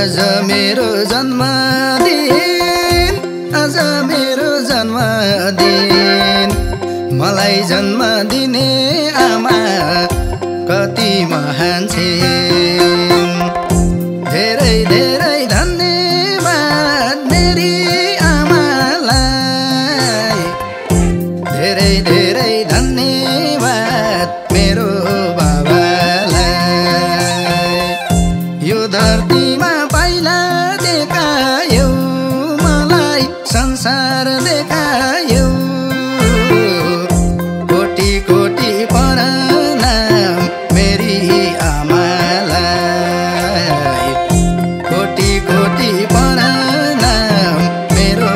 आज मेरो जन्मदिन आज मेरो जन्मदिन मलाई जन्म दिने आमा कति महान छिन् धेरै धेरै धन्यवाद मेरी आमालाई धेरै धेरै धन्यवाद मेरो बाबालाई यो धरतीमा पहिला देखायौ मलाई संसार देखायौ कोटी कोटी प्रणाम मेरी आमालाई कोटी कोटी प्रणाम मेरो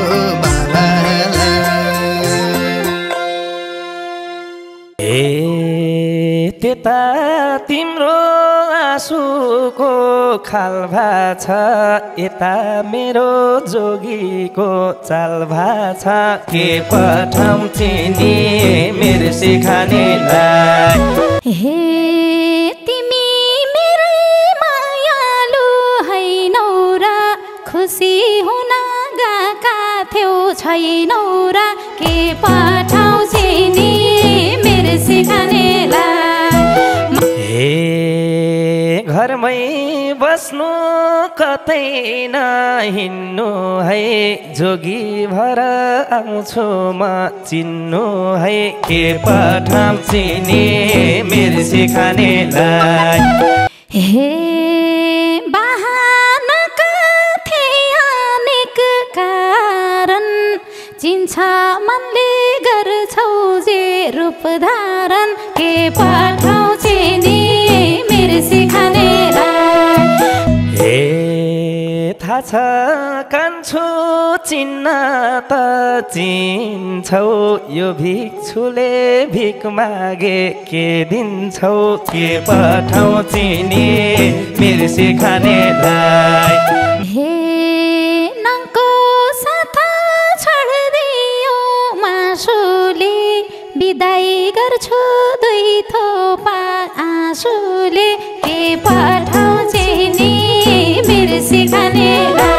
बाबालाई। ए त्यता तिम्रो आँसुको खाल भाछ यता मेरो जोगीको चाल भाछ के पठाउँछ नि मेरो सिखानेलाई। हे तिमी मेरै मायालु हैनौ र खुसी हुन गएका थियौ छैनौ र के पठाउँछ नि मेरो सिखानेलाई। हे घरमै बस्नु कतै नहिन्नु है जोगी भएर आउँछु म चिन्नु है के पठाउँछ नि मेरो सिखानेलाई। हे बहानाका थिए अनेक कारण चिन्छ मनले गर्छौ जे रूप धारण के पठाउँछ नि मेरो सिखानेलाई। हे थाहा छ कान्छो चिन्न त चिन्छौ यो भिक्षुले भिख मागे के दिन्छौ के पठाउँछ नि मेरो सिखानेलाई। हे नङको साथा छोडिदियो मासुले बिदाई गर्छु दुई थोपा आँसुले के पठाउँछ नि मेरो सिखानेलाई।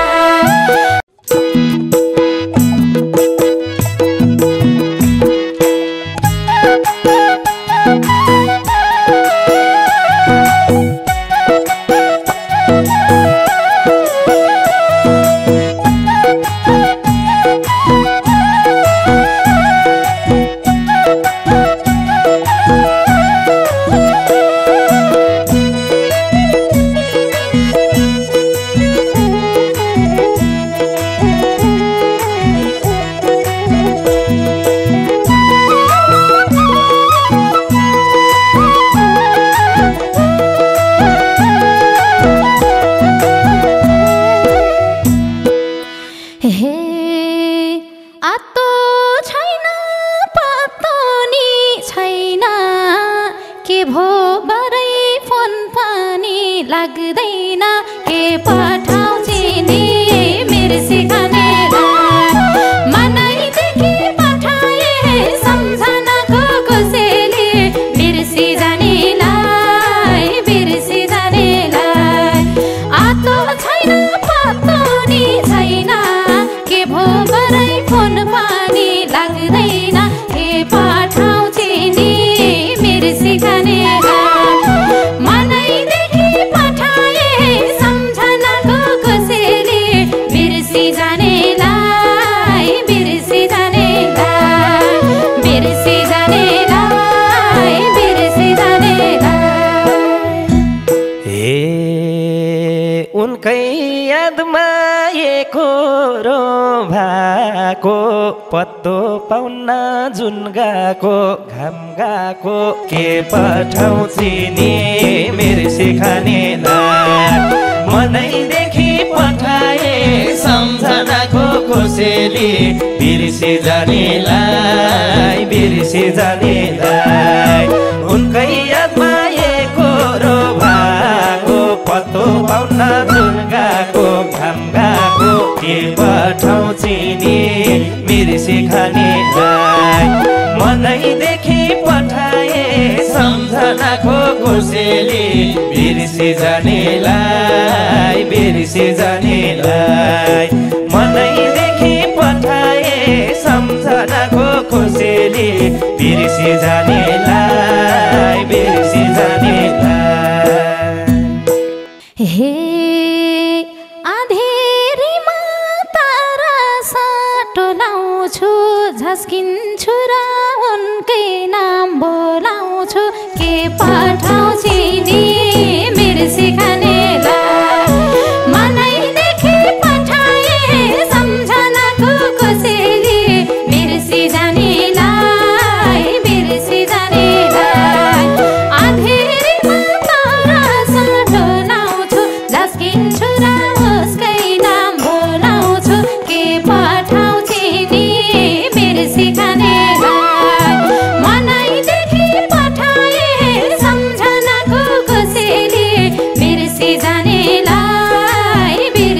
लाग्दैन के पठाउँछ नि मेरो सिखानेलाई। मनैदेखि पठाए सम्झनाको कसैले बिर्सी जानेलाई बिर्सी जानेलाई। आतो छैन पत्तो नि छैन के भो गरै फोन पनि लाग्दैन के पठाउँछ नि मेरो सिखानेलाई। उनकै यादमा एकरो भएको पत्तो पाउन जुन गएको घाम गएको के पठाउँछ नि मेरो सिखानेलाई। मनैदेखि पठाए सम्झनाको कोसेली बिर्सी जानेलाई बिर्सी जानेलाई। उनकै यादमा एकरो भएको पत्तो पाउन जुन गएको घाम गएको के पठाउँछ नि मेरो सिखानेलाई। मनैदेखि पठाए सम्झनाको कोसेली बिर्सी जानेलाई मनैदेखि पठाए सम्झनाको कोसेली बिर्सी जानेलाई हे आधेरीमा तारा साटो लाउँछु झस्किन्छु र उनकै नाम बोलाउँछु के पठाउँछु नि बिर्सी खानेलाई मनैदेखि पठाए सम्झनाको कोसेली बिर्सी जानेलाई आधेरीमा तारा साटो लाउँछु झस्किन्छु र उसकै नाम बोलाउँछु के पठाउँछु नि बिर्सी खानेलाई मनैदेखि पठाए सम्झनाको कोसेली बिर्सी जानेलाई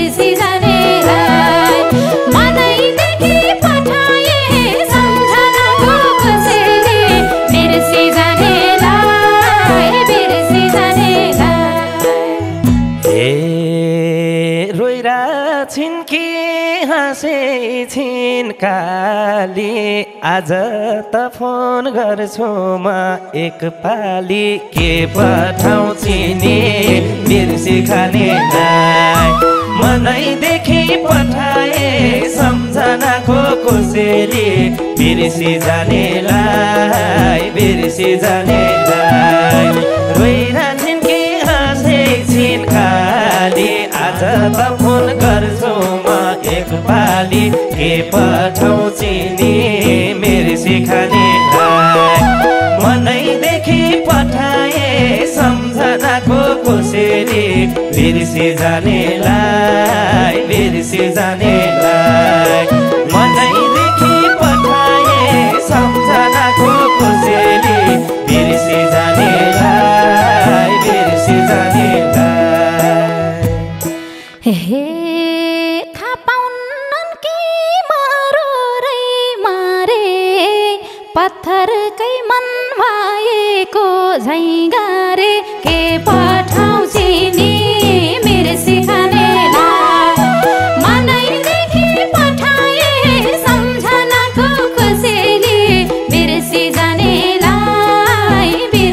मनैदेखि पठाए सम्झनाको कोसेली बिर्सी जानेलाई ए रोइरा छिन् कि हाँसे छिन् काली आज त फोन गर्छु म एक पाली के पठाउँछु नि बिर्सी खानेलाई मनैदेखि पठाए सम्झनाको कोसेली बिर्सी जानेलाई रोइरा छिन् कि हाँसे छिन् खाली आज त फोन गर्छु म एक पाली के पठाउँछु नि बिर्सी खानेलाई मनैदेखि पठाए सम्झनाको कोसेली बिर्सी जानेलाई मनैदेखि पठाए सम्झनाको कोसेली बिर्सी जानेलाई हे खापाउनन् कि मरोरै मारे पत्थरकै मन भएको झैँगारे के पठाउँछु नि बिर्सी खानेलाई मनैदेखि पठाए सम्झनाको कोसेली बिर्सी जानेलाई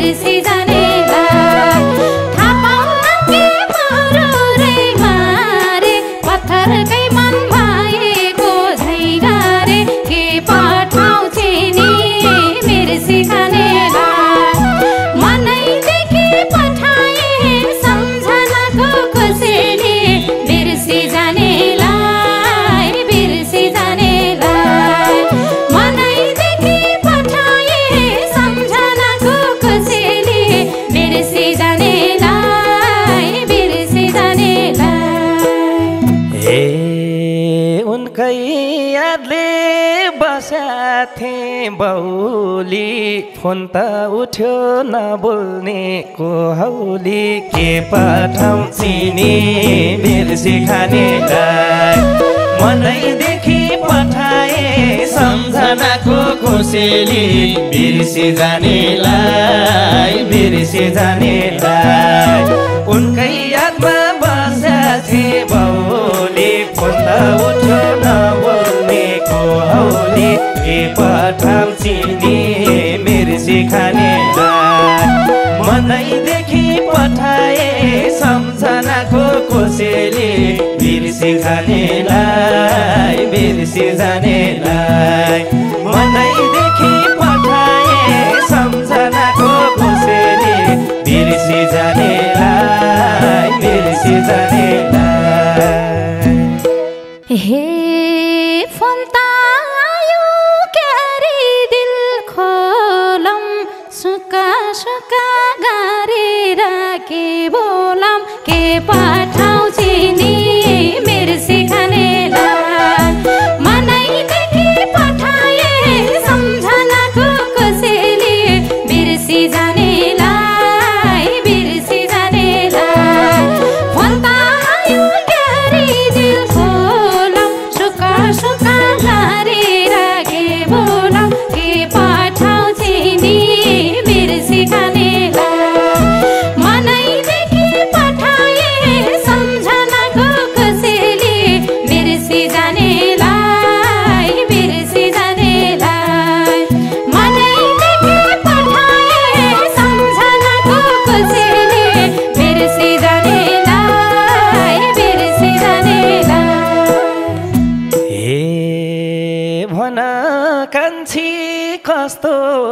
थापाउनन् कि मरोरै मारे पत्थरकै मन भएको झैँगारे के पठाउँछु नि बिर्सी खानेलाई मनैदेखि पठाए सम्झनाको कोसेली बिर्सी जानेलाई मनैदेखि पठाए सम्झनाको कोसेली बिर्सी जानेलाई ए उनकै यादले बसाथे बौली फोन त उठ्यो नबोल्ने को हौली के पठाउँछु नि बिर्सी खानेलाई मनैदेखि पठाए सम्झनाको कोसेली बिर्सी जानेलाई उनकै यादमा बसाथे बौली फोन त उठ्यो नबोल्ने को हौली के पठाउँछु नि बिर्सी खानेलाई मनैदेखि पठाए सम्झनाको कोसेली बिर्सी जानेलाई मनैदेखि पठाए सम्झनाको कोसेली बिर्सी जानेलाई हे फोन त आयो क्यारी दिल खोलम सुका गारेर के बोलम के पठाउँछु नि बिर्सी खानेलाई मनैदेखि पठाए सम्झनाको कोसेली बिर्सी जानेलाई फोन त आयो क्यारी दिल खोलम सुका गारेर के बोलम के पठाउँछु नि बिर्सी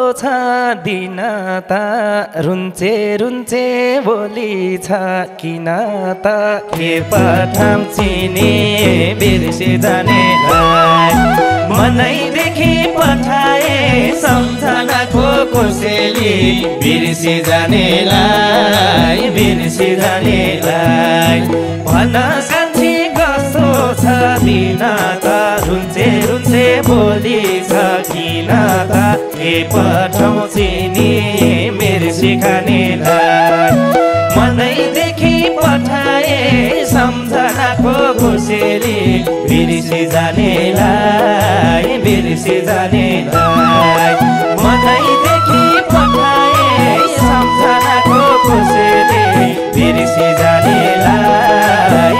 छ दिन त रुन्चे रुन्चे बोली छ किन त के पठाम चिनी बिर्सी जानेलाई मनैदेखि पठाए सम्झनाको कोसेली बिर्सी जानेलाई भन सान्छी कस्तो छ दिन त रुन्चे रुन्चे बोली छ किन त के पठाउँ चिनी बिर्सी खानेलाई मनैदेखि पठाए सम्झनाको कोसेली बिर्सी जानेलाई मनैदेखि पठाए सम्झनाको कोसेली बिर्सी जानेलाई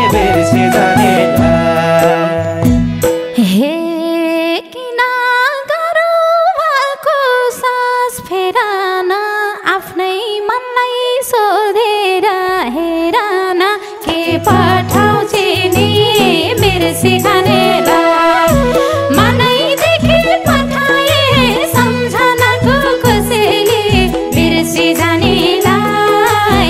हे किन गरौ भएको सास फेरान आफ्नै मनलाई सोधेर हेर न के पठाउ चिनी बिर्सी खानेलाई मनैदेखि पठाए सम्झनाको कोसेली बिर्सी जानेलाई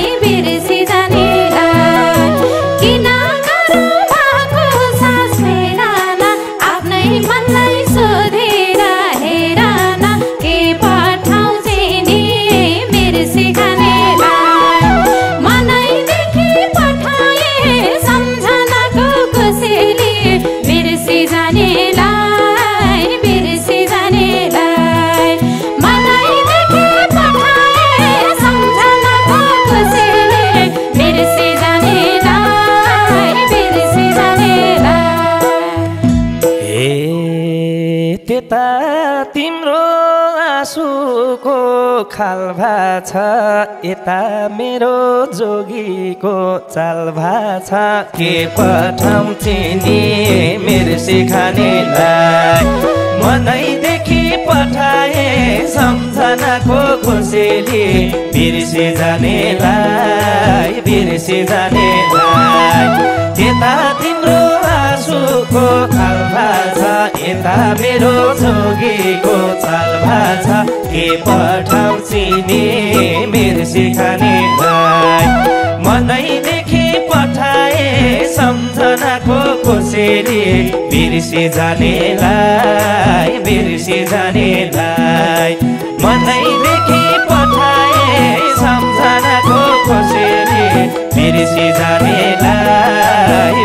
किन गरौ भएको सास फेरान आफ्नै मनलाई सोधेर हेर न के पठाउ चिनी बिर्सी खानेलाई मनैदेखि पठाए सम्झनाको कोसेली बिर्सी जानेलाई मनैदेखि पठाए सम्झनाको कोसेली बिर्सी जानेलाई ए त्यता तिम्रो आँसुको खाल भाछ यता मेरो जोगीको चाल भाछ के पठाउँ चिनी बिर्सी खानेलाई मनैदेखि पठाए सम्झनाको कोसेली बिर्सी जानेलाई त्यता तिम्रो आँसुको खाल भाछ यता मेरो जोगीको चाल भाछ के पठाउँ चिनी बिर्सी खानेलाई मनैदेखि पठाए सम्झनाको कोसेली बिर्सी जानेलाई मनैदेखि पठाए सम्झनाको कोसेली बिर्सी जानेलाई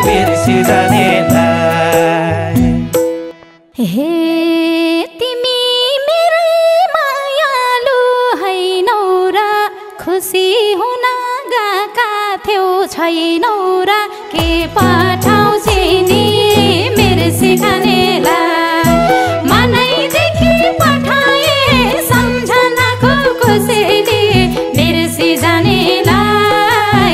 हे तिमी मेरै मायालु हैनौ र खुसी हुन गएका थियौ छैनौ र के पठाउ चिनी बिर्सी खानेलाई मनैदेखि पठाए सम्झनाको कोसेली बिर्सी जानेलाई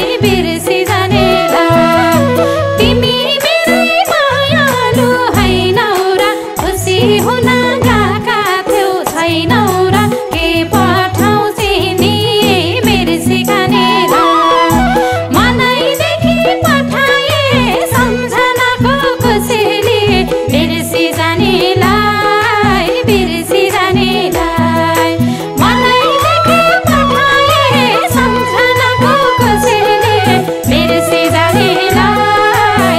तिमी मेरै मायालु हैनौ र खुसी हुन गएका थियौ छैनौ र के पठाउ चिनी बिर्सी खानेलाई मनैदेखि पठाए सम्झनाको कोसेली बिर्सी जानेलाई मनैदेखि पठाए सम्झनाको कोसेली बिर्सी जानेलाई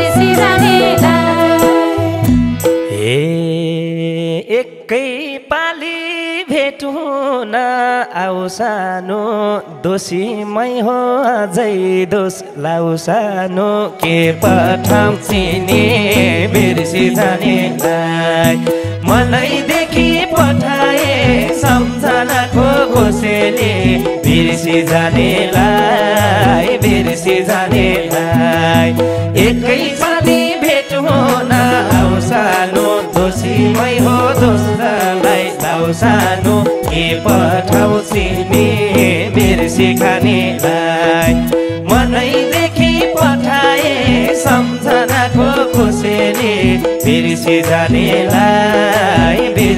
एकै पाली भेटु न आउ सानो दोषीमै हो अझै दोष लाउ सानो के पठाउँ चिनी बिर्सी जानेलाई मनैदेखि पठाए सम्झनाको कोसेली बिर्सी जानेलाई एकै पाली भेटु न आउ सानो दोषीमै हो दोषलाई लाउ सानो के पठाउ चिनी बिर्सी खानेलाई मनैदेखि पठाए सम्झनाको कोसेली बिर्सी जानेलाई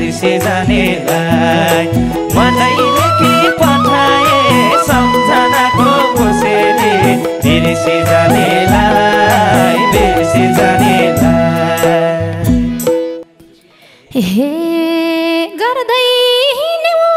मनैदेखि पठाए सम्झनाको कोसेली बिर्सी जानेलाई हे गर्दै हिँड्यौ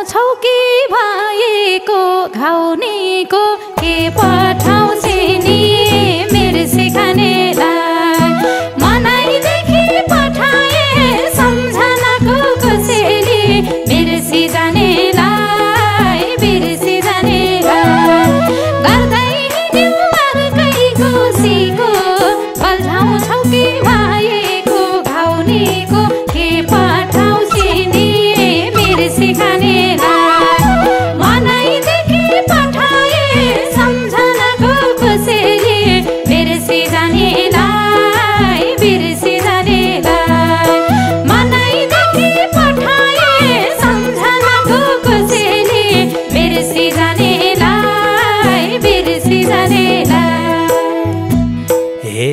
पठाउँछौ कि भएको घाउनीको के पठाउँछे नि बिर्सी खानेलाई मनाइदेखि पठाए सम्झनाको कसैले बिर्सी जानेलाई बिर्सी जानेलाई गर्दै हिँड्यौ अर्कै खुसीको बल्झाउँछौ कि भएको घाउनीको के पठाउँछे नि बिर्सी खानेलाई मनाइदेखि पठाए सम्झनाको कसैले बिर्सी जानेलाई बिर्सी जानेलाई मनाइदेखि पठाए सम्झनाको कसैले बिर्सी जानेलाई बिर्सी जानेलाई हे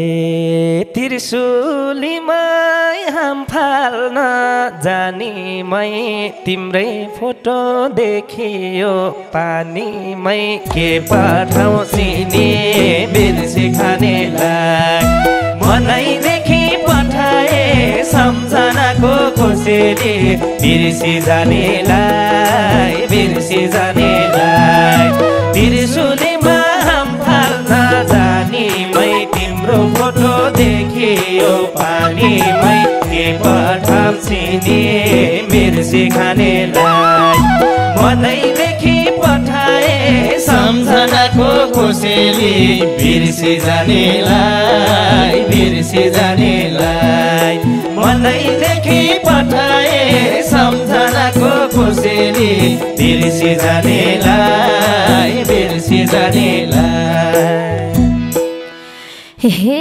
त्रिशुलीमै हाम फाल्न जानीमै तिम्रै फोटो देखियो पानीमै के पठाउँछे नि बिर्सी खानेलाई मनाइदेखि पठाए सम्झनाको कसैले बिर्सी जानेलाई बिर्सी जानेलाई त्रिशुलीमा हाम फाल्न जानीमै तिम्रो फोटो देखियो पानीमै के पठाउँछे नि बिर्सी खानेलाई मनाइदेखि पठाए सम्झनाको कसैले बिर्सी जानेलाई बिर्सी जानेलाई मनाइदेखि पठाए सम्झनाको कसैले बिर्सी जानेलाई बिर्सी जानेलाई हे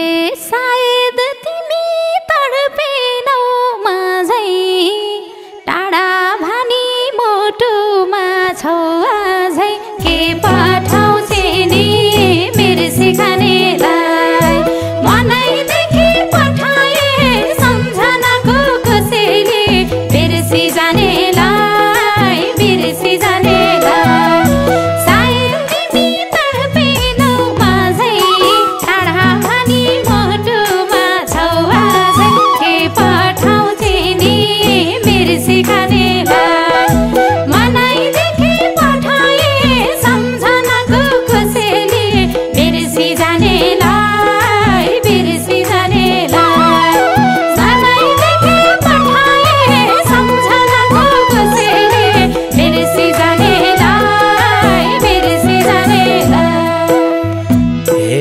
सायद तिमी तडपेनौ माझै टाढा भानी मोटुमा छौ आजै के पठाउँछे नि बिर्सी खानेलाई मनाइदेखि पठाए सम्झनाको कसैले बिर्सी जानेलाई बिर्सी जानेलाई सायद तिमी तडपेनौ माझै टाढा भानी मोटुमा छौ आजै के पठाउँछे नि बिर्सी खानेलाई मनाइदेखि पठाए सम्झनाको कसैले बिर्सी जानेलाई बिर्सी जानेलाई मनाइदेखि पठाए सम्झनाको कसैले बिर्सी जानेलाई बिर्सी जानेलाई हे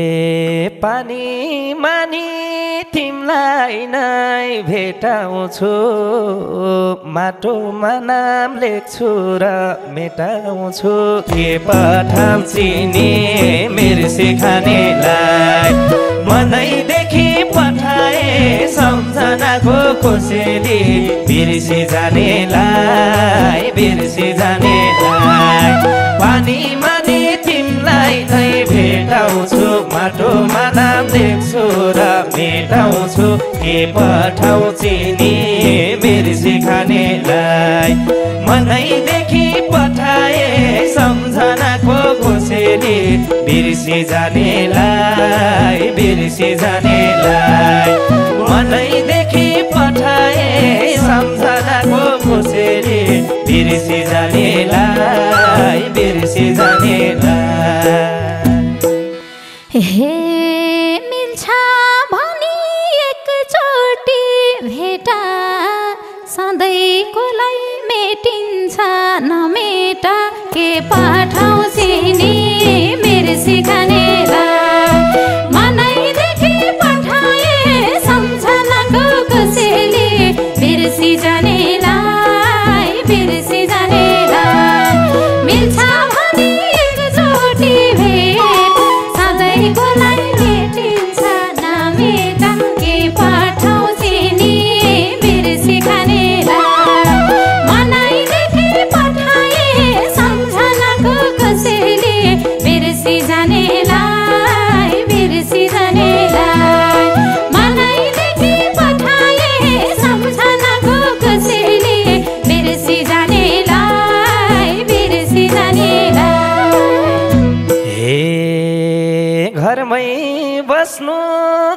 पानी मानी तिमलाई नै भेटाउँछु माटोमा नाम लेख्छु र मेटाउँछु के पठाउँछे नि बिर्सी खानेलाई मनाइदेखि पठाए सम्झनाको कसैले बिर्सी जानेलाई बिर्सी जानेलाई पानी मानी तिमलाई नै भेटाउँछु माटोमा नाम लेख्छु र मेटाउँछु के पठाउँछे नि बिर्सी खानेलाई मनाइदेखि पठाए सम्झनाको कसैले बिर्सी जानेलाई बिर्सी जानेलाई मनाइदेखि पठाए सम्झनाको कसैले बिर्सी जानेलाई बिर्सी जानेलाई हे मिल्छ भनी एकचोटि भेटा सधैँकोलाई मेटिन्छ नमेटा के पठाउँछे नि बिर्सी खानेलाई मनाइदेखि पठाए सम्झनाको कसैले बिर्सी जानेलाई बिर्सी जानेलाई मिल्छ भनी एकचोटि भेट सधैँकोलाई मेटिन्छ नमेटा के पठाउँछे नि बिर्सी खानेलाई मनाइदेखि पठाए सम्झनाको कसैले बिर्सी जानेलाई बिर्सी जानेलाई मनाइदेखि पठाए सम्झनाको कसैले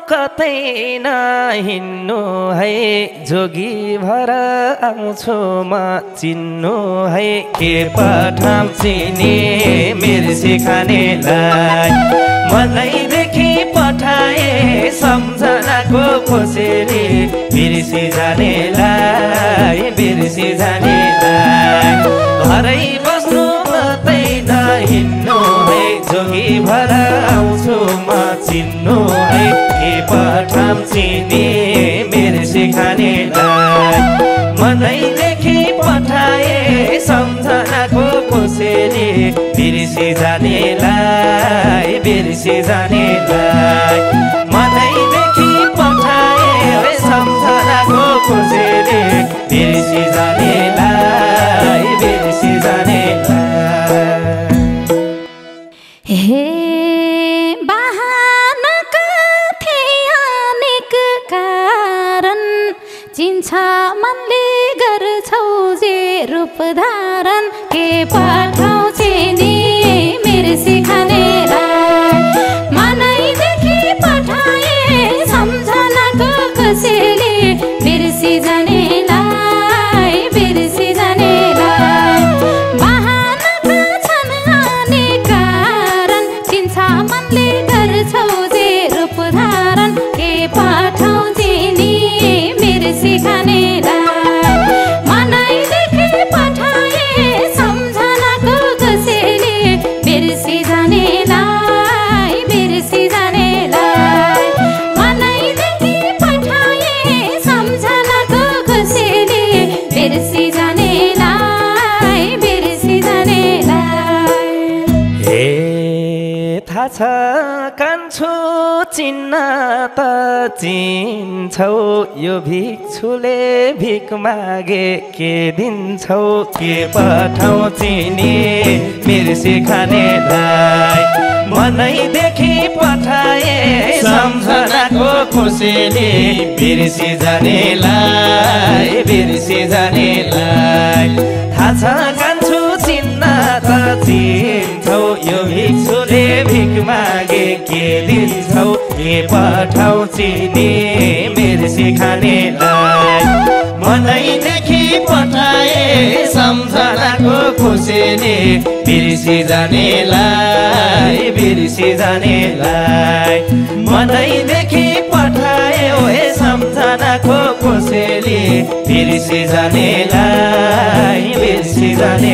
कतै नहिन्नु है जोगी भर आउँछु म चिन्नु है के पठाउँछु नि बिर्सी खानेलाई मनैदेखि पठाए सम्झनाको खोसेली बिर्सी जानेलाई बिर्सी जानेलाई घरै बस्नु कतै नहिन्नु है जोगी भर आउँछु म चिन्नु है के पठाउँछु नि बिर्सी खानेलाई मनैदेखि पठाए सम्झनाको खोसेली बिर्सी जानेलाई बिर्सी जानेलाई मनैदेखि पठाए सम्झनाको खोसेली बिर्सी जानेलाई बिर्सी जानेलाई हे बहानाका थिए अनेक कारण चिन्छ मनले गर्छौ जे रूप धारण के पठाउँछे नि बिर्सी खानेलाई मनैदेखि पठाए सम्झनाको खोसेली बिर्सी जानेलाई बिर्सी जानेलाई बहानाका छन् अनेक कारण चिन्छ मनले गर्छौ जे रूप धारण के पठाउँछे नि बिर्सी खानेलाई मनैदेखि पठाए सम्झनाको खोसेली बिर्सी जानेलाई बिर्सी जानेलाई मनैदेखि पठाए सम्झनाको खोसेली बिर्सी जानेलाई बिर्सी जानेलाई हे थाहा छ कान्छो चिन्न त चिन्छौ यो भिक्षुले भिख मागे के दिन्छौ के पठाउँछि नि बिर्सी खानेलाई मनैदेखि पठाए सम्झनाको खोसेली बिर्सी जानेलाई बिर्सी जानेलाई थाहा छ कान्छो चिन्न त चिन्छौ यो भिक्षुले भिख मागे के दिन्छौ के पठाउँछि नि बिर्सी खानेलाई मनैदेखि पठाए सम्झनाको खोसेली बिर्सी जानेलाई बिर्सी जानेलाई मनैदेखि पठाए सम्झनाको खोसेली बिर्सी जानेलाई बिर्सी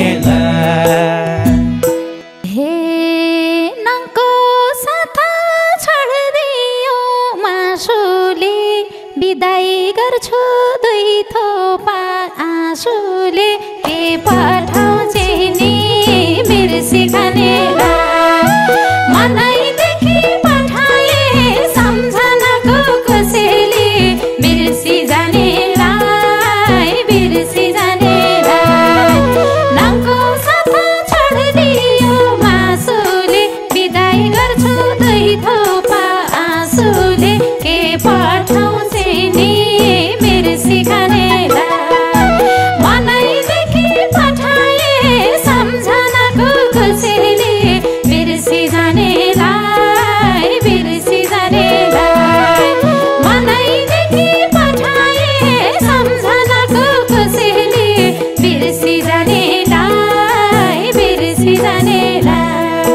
जानेलाई हे नङको साथा छोडिदियो मासुले बिदाई गर्छु दुई थोपा आँसुले के पठाउँछे नि बिर्सी खानेलाई मनैदेखि पठाए सम्झनाको खोसेली बिर्सी जानेलाई बिर्सी जानेलाई नङको साथा छोडिदियो मासुले बिदाई गर्छु दुई थोपा आँसुले के पठाउँछे नि बिर्सी खानेलाई मनैदेखि पठाए सम्झनाको खोसेली बिर्सी जानेलाई बिर्सी जानेलाई मनैदेखि पठाए सम्झनाको खोसेली बिर्सी जानेलाई बिर्सी जानेलाई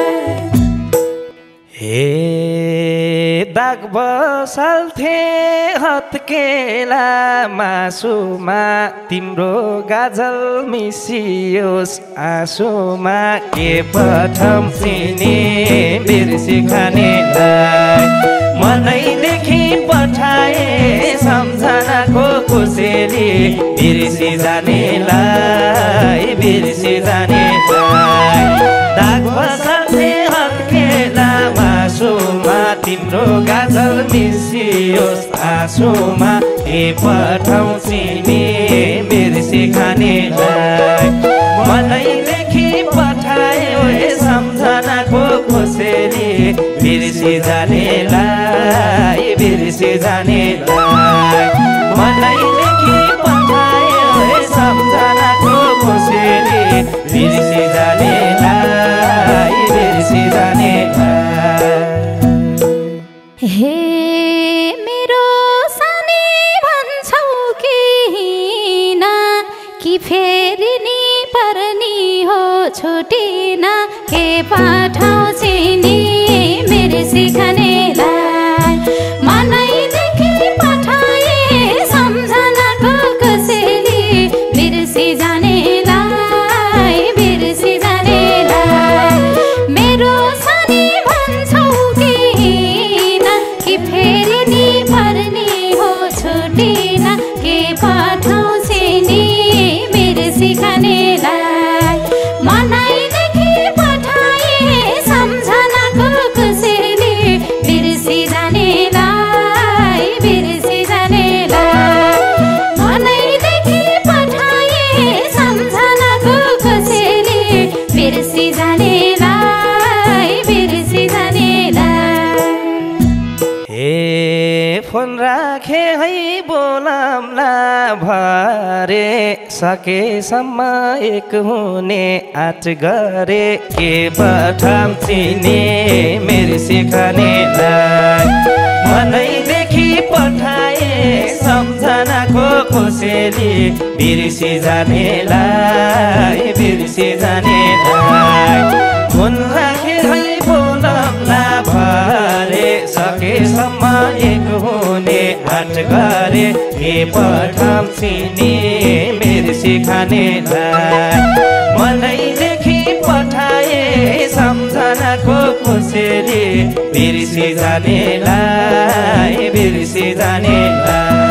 हे दाग बसाल्थे हत्केला मासुमा तिम्रो गाजल मिसियोस् आँसुमा के पठाउँछि नि बिर्सी खानेलाई मनैदेखि पठाए सम्झनाको खोसेली बिर्सी जानेलाई बिर्सी जानेलाई दाग बसाल्थे हत्केला मासुमा तिम्रो गाजल मिसियोस् आँसुमा के पठाउँछि नि बिर्सी खानेलाई मनैदेखि पठायो सम्झनाको खोसेली बिर्सी जानेलाई बिर्सी जानेलाई मनैदेखि पठायो सम्झनाको खोसेली बिर्सी जानेलाई बिर्सी जानेलाई हे कि फेरि नि पर्नी हो छुटिन के पठाउँछ नि बिर्सी खानेलाई मनैदेखि पठाए सम्झनाको कसैले बिर्सी जानेलाई मेरो सानी भन्छौ किन कि फेरि नि पर्नी हो छुटिन के पठाउँछ नि बिर्सी खानेलाई मनैदेखि पठाए सम्झनाको कसैले बिर्सी जानेलाई मनैदेखि पठाए सम्झनाको कसैले बिर्सी जानेलाई हे फोन राखे है बोलाम्ला भरे सकेसम्म एक हुने आँट गरे के पठाउँछ नि बिर्सी खानेलाई मनैदेखि पठाए सम्झनाको कसैले बिर्सी जानेलाई फोन राखे है बोलाम्ला भरे सकेसम्म एक हुने आँट गरे के पठाउँछ नि बिर्सी खानेलाई मनैदेखि पठाए सम्झनाको कसैले बिर्सी जानेलाई